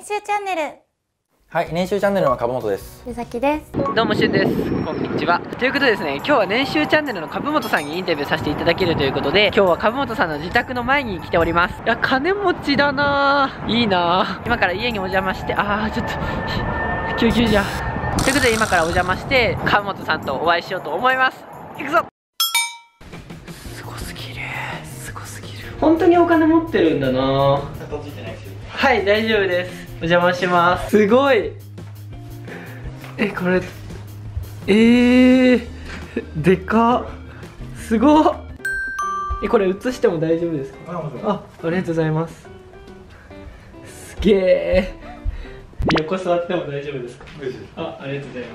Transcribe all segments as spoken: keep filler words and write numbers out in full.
練習チャンネル。 はい、練習チャンネルの株本です。 ゆさきです。 どうもしゅんです。こんにちは。ということでですね、今日は練習チャンネルの株本さんにインタビューさせていただけるということで、今日は株本さんの自宅の前に来ております。いや、金持ちだなぁ。いいなぁ。今から家にお邪魔して、あー、ちょっと、救急車。ということで今からお邪魔して、株本さんとお会いしようと思います。行くぞ。すごすぎる。すごすぎる。本当にお金持ってるんだなぁ。 片付いてないですよ。 はい、大丈夫です。お邪魔します。すごい。え、これえー、でかっ。すごっ。え、これ映しても大丈夫ですか？あ、ありがとうございます。すげえ。横座っても大丈夫ですか？あ、ありがとうございます。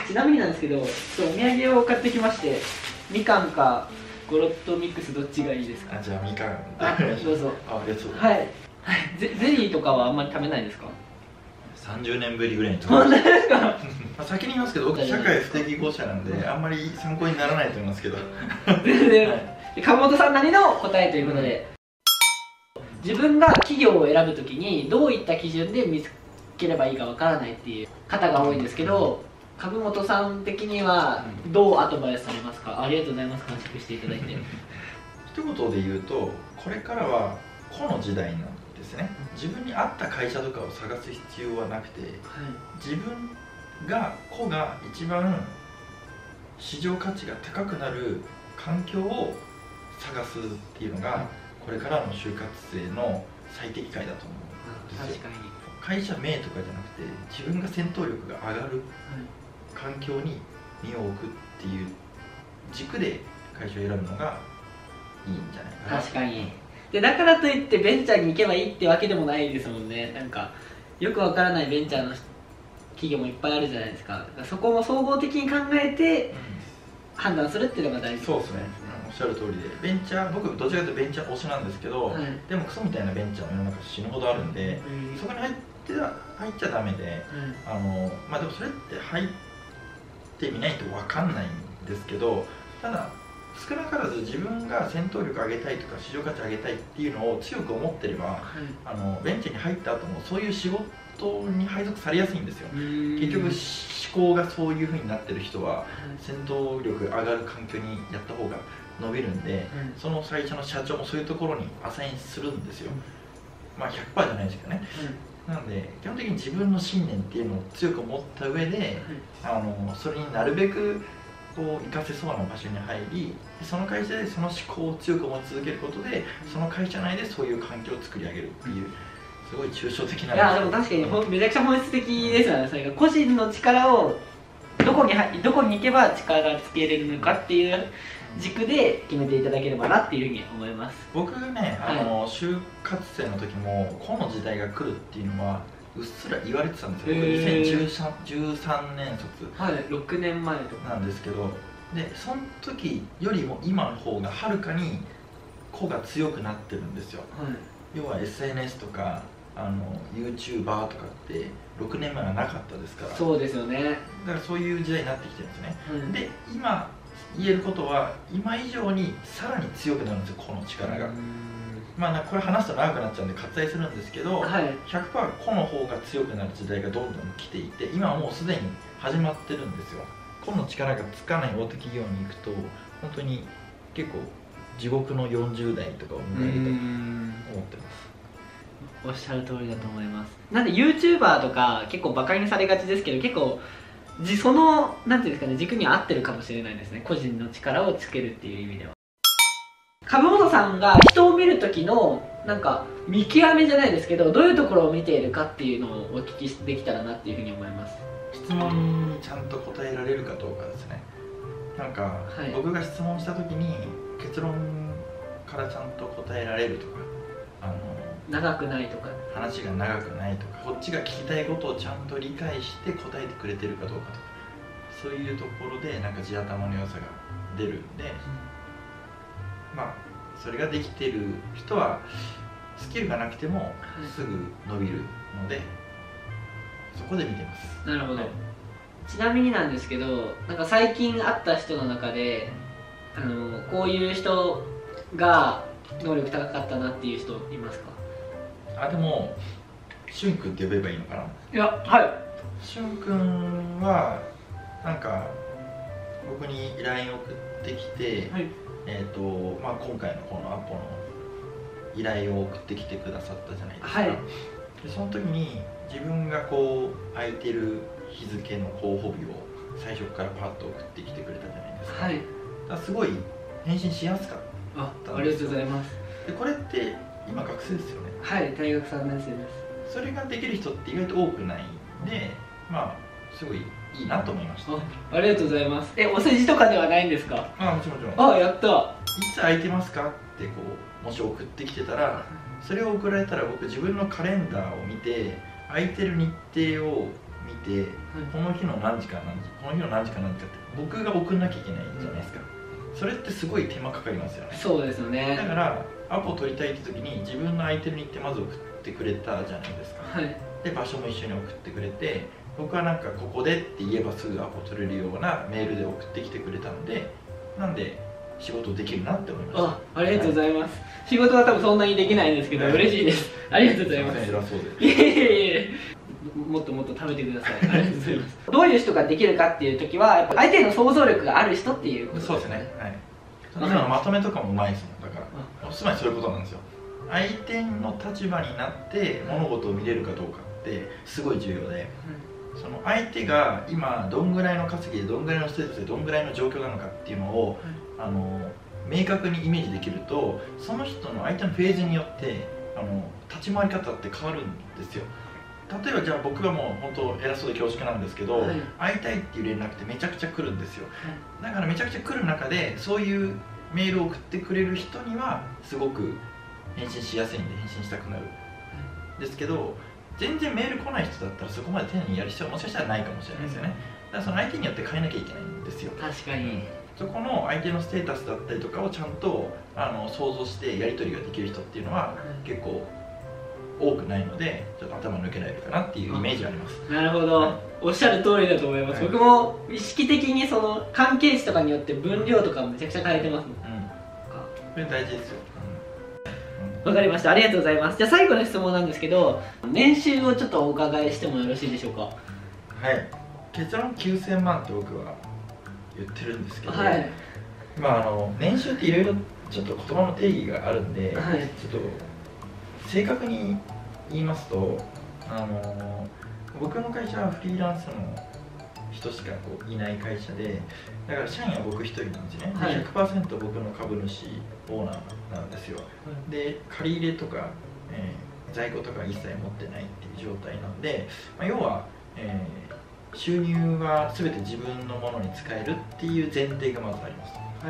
ちなみになんですけど、ちょっとお土産を買ってきまして、みかんかゴロッとミックスどっちがいいですか？ あ、じゃあみかん。 あ、どうぞ。 あ、ありがとう。 はい。ゼ, ゼリーとかはあんまり食べないですか？ さんじゅうねんぶりぐらいに食本当べました。 ですか？ 先に言いますけど、僕社会不適合者なんであんまり参考にならないと思いますけど。 全然、 はい、 株本さんなりの答えということで、自分が企業を選ぶときにどういった基準で見つければいいかわからないっていう方が多いんですけど、株本さん的にはどうアドバイスされますか？ありがとうございます。完食していただいて。 一言で言うと、これからは個の時代なんですね。自分に合った会社とかを探す必要はなくて、はい、自分が個が一番市場価値が高くなる環境を探すっていうのが、これからの就活生の最適解だと思うんですよ。確かに会社名とかじゃなくて、自分が戦闘力が上がる環境に身を置くっていう軸で会社を選ぶのがいいんじゃないかな。確かに。 で、だからといってベンチャーに行けばいいってわけでもないですもんね。なんかよくわからないベンチャーの企業もいっぱいあるじゃないですか。そこも総合的に考えて判断するっていうのが大事。 そうですね、おっしゃる通りで、ベンチャー、僕どちらかというとベンチャー推しなんですけど、はい、でもクソみたいなベンチャーの世の中死ぬほどあるんで、うん、そこに入って入っちゃダメで、うん、あのまあでもそれって入ってみないと分かんないんですけど、ただ少なからず自分が戦闘力上げたいとか市場価値上げたいっていうのを強く思ってれば、はい、あのベンチャーに入った後もそういう仕事に配属されやすいんですよ。結局思考がそういう風になってる人は戦闘力上がる環境にやった方が伸びるんで、うん、その会社の社長もそういうところにアサインするんですよ。まあ ひゃくパーセント じゃないですけどね、うん、なので基本的に自分の信念っていうのを強く持った上で、うん、あのそれになるべくこう活かせそうな場所に入り、その会社でその思考を強く持ち続けることで、その会社内でそういう環境を作り上げるっていう、すごい抽象的な。 いやでも確かにほめちゃくちゃ本質的ですよね。それが個人の力をどこにどこに行けば力がつけれるのかっていう軸で決めていただければなっていうふうに思います。 僕ね、あの、はい、就活生の時もこの時代が来るっていうのはうっすら言われてたんですよ。にせんじゅうさんねん卒、 はい、ろくねんまえとかなんですけど、でその時よりも今の方がはるかに個が強くなってるんですよ。はい、要は エスエヌエス とかあの YouTuber とかってろくねんまえはなかったですから。 そうですよね。 だからそういう時代になってきてるんですね。うん、で今言えることは今以上にさらに強くなるんですよ、個の力が。まあこれ話すと長くなっちゃうんで割愛するんですけど、はい、ひゃくパーセント 個の方が強くなる時代がどんどん来ていて、今はもうすでに始まってるんですよ。個の力がつかない大手企業に行くと本当に結構地獄のよんじゅうだいとかを迎えると思ってます。 おっしゃる通りだと思います。なんで YouTuber とか結構バカにされがちですけど、結構そのなんていうんですかね、軸に合ってるかもしれないですね。個人の力をつけるっていう意味では。株本さんが人を見る時のなんか見極めじゃないですけど、どういうところを見ているかっていうのをお聞きできたらなっていうふうに思います。 質問にちゃんと答えられるかどうかですね。なんか、はい、僕が質問した時に結論からちゃんと答えられるとか、あの長くないとか、 話が長くないとか、こっちが聞きたいことをちゃんと理解して答えてくれてるかどうかとか、そういうところでなんか地頭の良さが出るんで、うん、まあそれができてる人はスキルがなくてもすぐ伸びるので、はい、そこで見てます。 なるほど。はい、ちなみになんですけど、なんか最近会った人の中で、あのこういう人が能力高かったなっていう人いますか？ あ、でもしゅんくんって呼べばいいのかな。 いや、はいしゅんくんはなんか僕に ライン 送ってきて、はい、えっとまあ今回のこのアポの依頼を送ってきてくださったじゃないですか。はい、でその時に自分がこう空いてる日付の候補日を最初からパッと送ってきてくれたじゃないですか。はい、だからすごい返信しやすかったんですよ。 あ, ありがとうございます。 でこれって今学生ですよね。 はい、大学さんねん生です。 それができる人って意外と多くないんで、まあすごいいいなと思いました。 あ, ありがとうございます。え、お世辞とかではないんですか？ あ、もちろんもちろん。 あ、やった。いつ空いてますかってこうもし送ってきてたら、それを送られたら僕自分のカレンダーを見て空いてる日程を見て、はい、この日の何時から何時この日の何時から何時かって僕が送んなきゃいけないじゃないですか。それってすごい手間かかりますよね。 そうですよね。 だからアポ取りたいって時に自分の空いてる日程まず送ってくれたじゃないですか。はい、で場所も一緒に送ってくれて、僕はなんかここでって言えばすぐアポ取れるようなメールで送ってきてくれたんで、なんで仕事できるなって思いました。 あ, ありがとうございます。はい、仕事は多分そんなにできないんですけど、はい、嬉しいです。ありがとうございます。偉そうで。いえいえいえ、もっともっと食べてください。ありがとうございます。どういう人ができるかっていう時はやっぱ相手の想像力がある人っていうことですね。そうですね。はい。今のまとめとかもうまいですもん。だからつまりそういうことなんですよ。相手の立場になって物事を見れるかどうかってすごい重要で、うん、その相手が今どんぐらいの稼ぎでどんぐらいのステータスでどんぐらいの状況なのかっていうのを、うん、あの明確にイメージできると、その人の相手のフェーズによってあの立ち回り方って変わるんですよ。例えばじゃあ僕はもう本当偉そうで恐縮なんですけど、はい、会いたいっていう連絡ってめちゃくちゃ来るんですよ。はい、だからめちゃくちゃ来る中でそういうメールを送ってくれる人にはすごく返信しやすいんで返信したくなる、はい、ですけど全然メール来ない人だったらそこまで丁寧にやる必要はもしかしたらないかもしれないですよね。だからその相手によって変えなきゃいけないんですよ。確かにそこの相手のステータスだったりとかをちゃんとあの想像してやり取りができる人っていうのは結構多くないので、ちょっと頭抜けられるかなっていうイメージあります。なるほど、はい、おっしゃる通りだと思います。はい、僕も意識的にその関係値とかによって分量とかめちゃくちゃ変えてますもん。うん、それ大事ですよ。わ、うん、かりました。ありがとうございます。じゃあ最後の質問なんですけど、年収をちょっとお伺いしてもよろしいでしょうか？はい、結論きゅうせんまんって僕は言ってるんですけど、はい、まああの年収っていろいろちょっと言葉の定義があるんで、はい、ちょっと正確に言いますと、あの僕の会社はフリーランスの人しかこういない会社で、だから社員は僕一人なんですね。はい、ひゃくパーセント 僕の株主オーナーなんですよ。はい、で借り入れとか、えー、在庫とか一切持ってないっていう状態なんで、まあ、要は、えー、収入は全て自分のものに使えるっていう前提がまずあります。はい、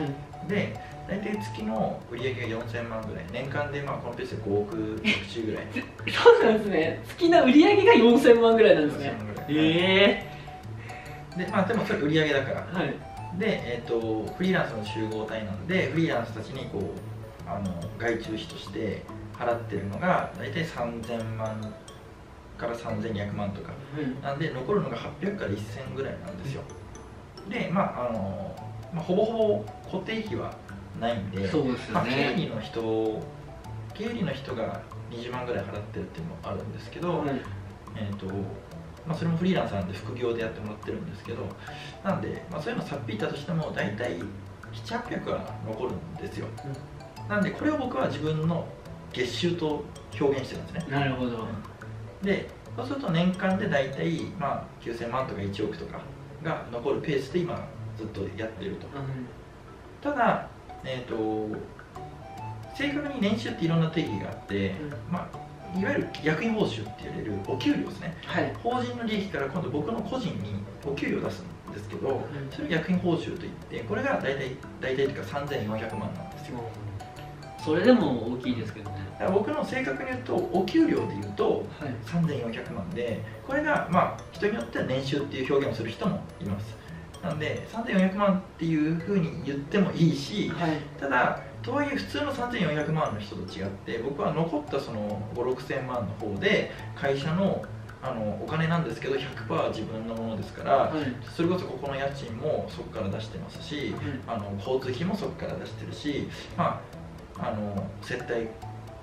で大体月の売り上げがよんせんまんぐらい、年間でまあこのペースでごおくろくじゅうぐらい。そうなんですね。月の売り上げがよんせんまんぐらいなんですね。ええー、でまあでもそれ売り上げだから、はい、で、えー、とフリーランスの集合体なんでフリーランスたちにこうあの外注費として払ってるのが大体さんぜんまんからさんぜんにひゃくまんとか、うん、なんで残るのがはっぴゃくからせんぐらいなんですよ。でまああの、まあ、ほぼほぼ固定費はないんで、そうですよね。まあ、経理の人経理の人がにじゅうまんぐらい払ってるっていうのもあるんですけど、うん、えーとまあ、それもフリーランスなんで副業でやってもらってるんですけど、なんで、まあ、そういうのさっぴいたとしても大体ななひゃくはっぴゃくは残るんですよ。うん、なんでこれを僕は自分の月収と表現してるんですね。なるほど。でそうすると年間で大体、まあ、きゅうせんまんとかいちおくとかが残るペースで今ずっとやってると。うん、ただえー、と正確に年収っていろんな定義があって、うん、まあ、いわゆる役員報酬って言われるお給料ですね。はい、法人の利益から今度僕の個人にお給料を出すんですけど、うん、それを役員報酬といってこれが大体大体というかさんぜんよんひゃくまんなんですよ。うん、それでも大きいですけどね。だから僕の正確に言うとお給料で言うとさんぜんよんひゃくまんで、これがまあ人によっては年収っていう表現をする人もいます。なんでさんぜんよんひゃくまんっていうふうに言ってもいいし、はい、ただとはいえ普通のさんぜんよんひゃくまんの人と違って僕は残ったそのごろくせんまんの方で会社のあのお金なんですけど ひゃくパーセント 自分のものですから、はい、それこそここの家賃もそこから出してますし、うん、あの交通費もそこから出してるし、まあ、あの接待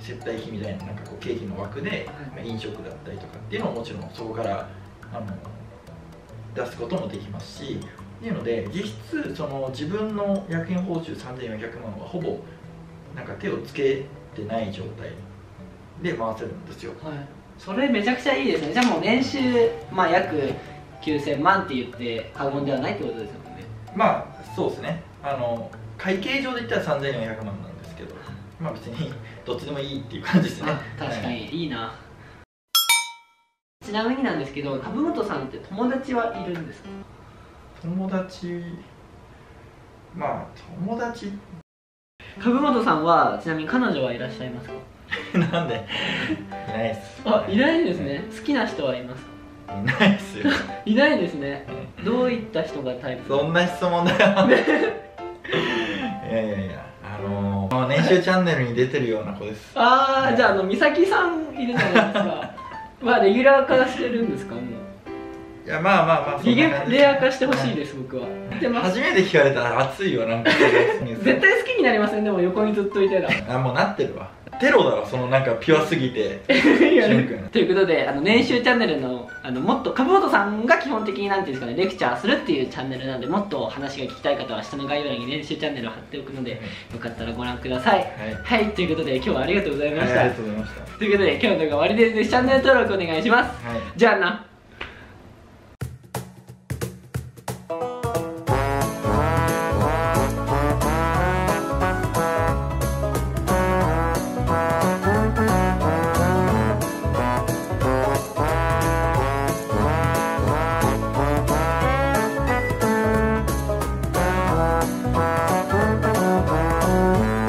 接待費みたいななんかこう経費の枠で、まあ、飲食だったりとかっていうのをもちろんそこからあの出すこともできますしっていうので、実質その自分の役員報酬さんぜんよんひゃくまんはほぼなんか手をつけてない状態で回せるんですよ。 はい、それめちゃくちゃいいですね。じゃあもう年収、まあ、約きゅうせんまんって言って過言ではないってことですよね。 まあそうですね。あの会計上で言ったらさんぜんよんひゃくまんなんですけど、まあ別にどっちでもいいっていう感じですね。 確かに、はい、いいな。ちなみになんですけど、株本さんって友達はいるんですか？ 友達、まあ友達。 株本さんはちなみに彼女はいらっしゃいますか？ なんでいないです。 あ、いないですね。好きな人はいますか？ いないですよ。 いないですね。どういった人がタイプ？ そんな質問だよ。いやいやいや、あのー、年収チャンネルに出てるような子です。 ああ、じゃああの美咲さんいるじゃないですか。まあレギュラー化してるんですか？もう。 いや、まあまあまあ、 レギュレア化してほしいです、はい、僕は。 初めて聞かれたら熱いよ、なんか。 絶対好きになりません、でも横にずっといたら。 あ、もうなってるわ。テロだわ、そのなんかピュアすぎて。ということで、あの年収チャンネルのあのもっと株本さんが基本的になんていうんですかね、レクチャーするっていうチャンネルなんで、もっと話が聞きたい方は下の概要欄に年収チャンネルを貼っておくので、よかったらご覧ください。はい、はい、ということで今日はありがとうございました。 はい、ありがとうございました。 ということで今日の動画は終わりです。チャンネル登録お願いします。はい、じゃあな。